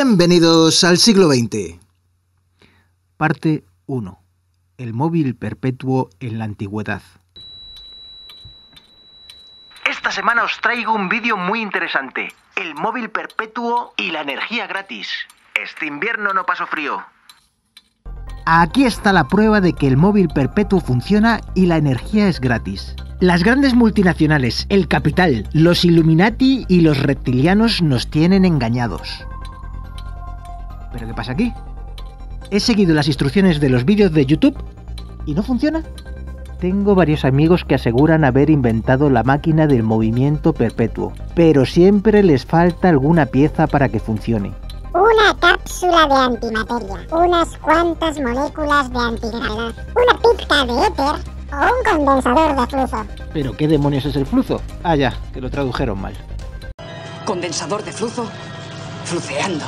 Bienvenidos al siglo XX. Parte 1. El móvil perpetuo en la antigüedad. Esta semana os traigo un vídeo muy interesante. El móvil perpetuo y la energía gratis. Este invierno no paso frío. Aquí está la prueba de que el móvil perpetuo funciona y la energía es gratis. Las grandes multinacionales, el capital, los Illuminati y los reptilianos nos tienen engañados. ¿Pero qué pasa aquí? He seguido las instrucciones de los vídeos de YouTube y no funciona. Tengo varios amigos que aseguran haber inventado la máquina del movimiento perpetuo, pero siempre les falta alguna pieza para que funcione. Una cápsula de antimateria, unas cuantas moléculas de antigravedad, una pizca de éter o un condensador de flujo. ¿Pero qué demonios es el flujo? Ah, ya, que lo tradujeron mal. Condensador de flujo, fluceando.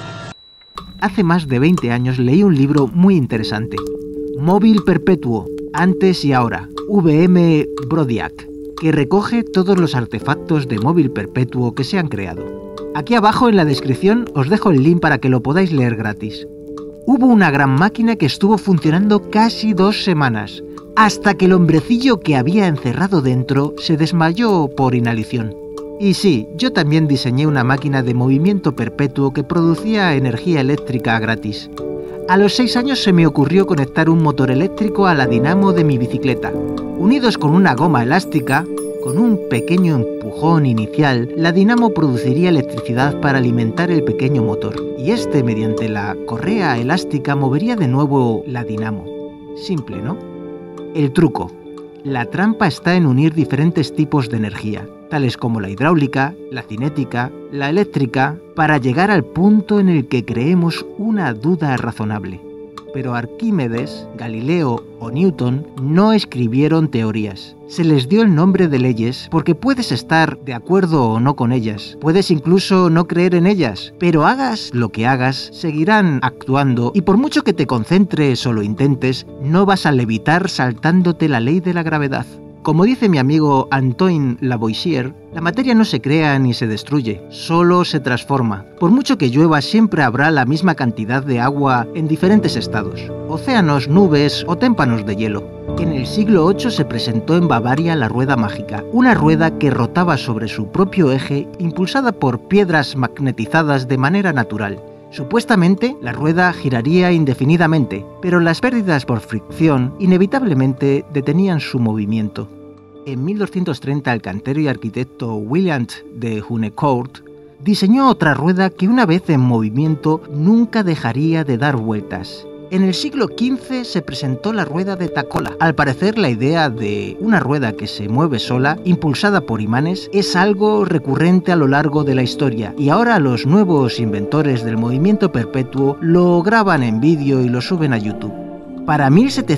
Hace más de 20 años leí un libro muy interesante. Móvil perpetuo, antes y ahora, V.M. Brodiac, que recoge todos los artefactos de móvil perpetuo que se han creado. Aquí abajo en la descripción os dejo el link para que lo podáis leer gratis. Hubo una gran máquina que estuvo funcionando casi 2 semanas, hasta que el hombrecillo que había encerrado dentro se desmayó por inhalación. Y sí, yo también diseñé una máquina de movimiento perpetuo que producía energía eléctrica gratis. A los 6 años se me ocurrió conectar un motor eléctrico a la dinamo de mi bicicleta. Unidos con una goma elástica, con un pequeño empujón inicial, la dinamo produciría electricidad para alimentar el pequeño motor. Y este, mediante la correa elástica, movería de nuevo la dinamo. Simple, ¿no? El truco. La trampa está en unir diferentes tipos de energía, tales como la hidráulica, la cinética, la eléctrica, para llegar al punto en el que creemos una duda razonable. Pero Arquímedes, Galileo o Newton no escribieron teorías. Se les dio el nombre de leyes porque puedes estar de acuerdo o no con ellas, puedes incluso no creer en ellas, pero hagas lo que hagas, seguirán actuando y por mucho que te concentres o lo intentes, no vas a levitar saltándote la ley de la gravedad. Como dice mi amigo Antoine Lavoisier, la materia no se crea ni se destruye, solo se transforma. Por mucho que llueva, siempre habrá la misma cantidad de agua en diferentes estados, océanos, nubes o témpanos de hielo. En el siglo VIII se presentó en Bavaria la rueda mágica, una rueda que rotaba sobre su propio eje, impulsada por piedras magnetizadas de manera natural. Supuestamente, la rueda giraría indefinidamente, pero las pérdidas por fricción inevitablemente detenían su movimiento. En 1230 el cantero y arquitecto William de Hunecourt diseñó otra rueda que una vez en movimiento nunca dejaría de dar vueltas. En el siglo XV se presentó la rueda de Takola. Al parecer la idea de una rueda que se mueve sola, impulsada por imanes, es algo recurrente a lo largo de la historia y ahora los nuevos inventores del movimiento perpetuo lo graban en vídeo y lo suben a YouTube. Para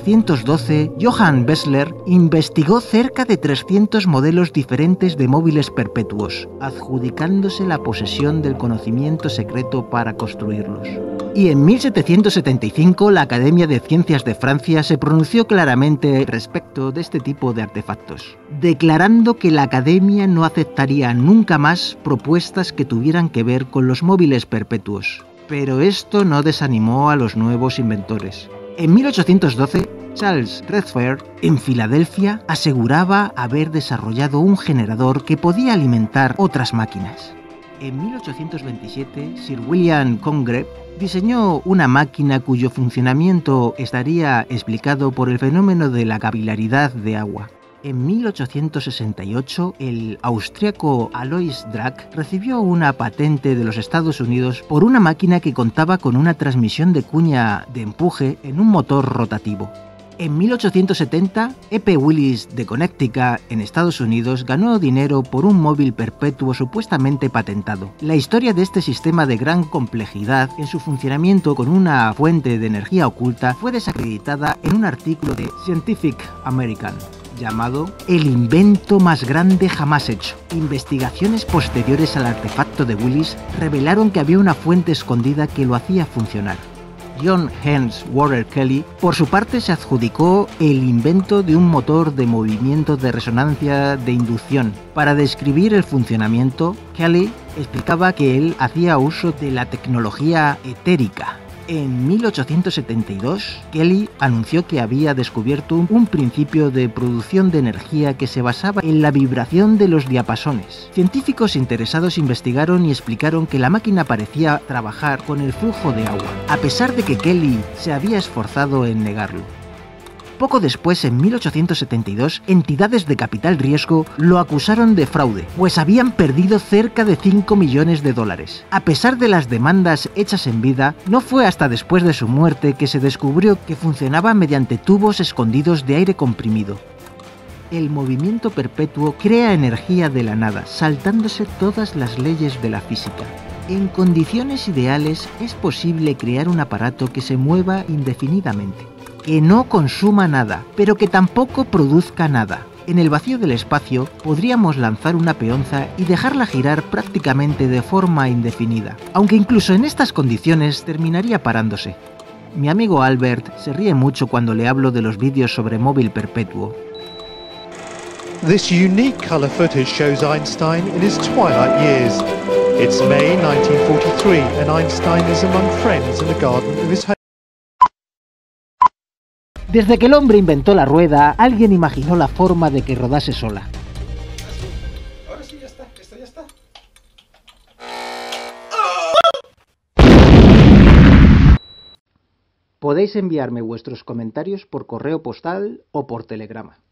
1712, Johann Bessler investigó cerca de 300 modelos diferentes de móviles perpetuos, adjudicándose la posesión del conocimiento secreto para construirlos. Y en 1775 la Academia de Ciencias de Francia se pronunció claramente respecto de este tipo de artefactos, declarando que la Academia no aceptaría nunca más propuestas que tuvieran que ver con los móviles perpetuos. Pero esto no desanimó a los nuevos inventores. En 1812, Charles Redfield, en Filadelfia, aseguraba haber desarrollado un generador que podía alimentar otras máquinas. En 1827, Sir William Congreve diseñó una máquina cuyo funcionamiento estaría explicado por el fenómeno de la capilaridad de agua. En 1868, el austríaco Alois Drack recibió una patente de los Estados Unidos por una máquina que contaba con una transmisión de cuña de empuje en un motor rotativo. En 1870, E.P. Willis de Connecticut, en Estados Unidos, ganó dinero por un móvil perpetuo supuestamente patentado. La historia de este sistema de gran complejidad en su funcionamiento con una fuente de energía oculta fue desacreditada en un artículo de Scientific American llamado El invento más grande jamás hecho. Investigaciones posteriores al artefacto de Willis revelaron que había una fuente escondida que lo hacía funcionar. John Heinz Water Kelly, por su parte, se adjudicó el invento de un motor de movimiento de resonancia de inducción. Para describir el funcionamiento, Kelly explicaba que él hacía uso de la tecnología etérica. En 1872, Kelly anunció que había descubierto un principio de producción de energía que se basaba en la vibración de los diapasones. Científicos interesados investigaron y explicaron que la máquina parecía trabajar con el flujo de agua, a pesar de que Kelly se había esforzado en negarlo. Poco después, en 1872, entidades de capital riesgo lo acusaron de fraude, pues habían perdido cerca de 5 millones de dólares. A pesar de las demandas hechas en vida, no fue hasta después de su muerte que se descubrió que funcionaba mediante tubos escondidos de aire comprimido. El movimiento perpetuo crea energía de la nada, saltándose todas las leyes de la física. En condiciones ideales es posible crear un aparato que se mueva indefinidamente, que no consuma nada, pero que tampoco produzca nada. En el vacío del espacio podríamos lanzar una peonza y dejarla girar prácticamente de forma indefinida, aunque incluso en estas condiciones terminaría parándose. Mi amigo Albert se ríe mucho cuando le hablo de los vídeos sobre móvil perpetuo. This unique color footage shows Einstein in his twilight years. It's May 1943 and Einstein is among friends in the garden of his home. Desde que el hombre inventó la rueda, alguien imaginó la forma de que rodase sola. Ahora sí, ya está, esto ya está. Podéis enviarme vuestros comentarios por correo postal o por telegrama.